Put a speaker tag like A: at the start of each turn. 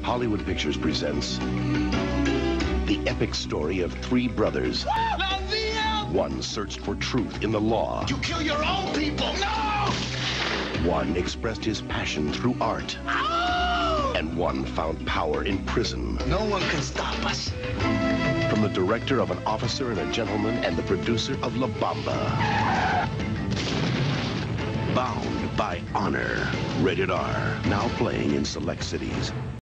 A: Hollywood Pictures presents the epic story of three brothers. One searched for truth in the law.
B: You kill your own people! No!
A: One expressed his passion through art.
B: Oh!
A: And one found power in prison.
B: No one can stop us.
A: From the director of An Officer and a Gentleman and the producer of La Bamba. Bound by Honor. Rated R. Now playing in select cities.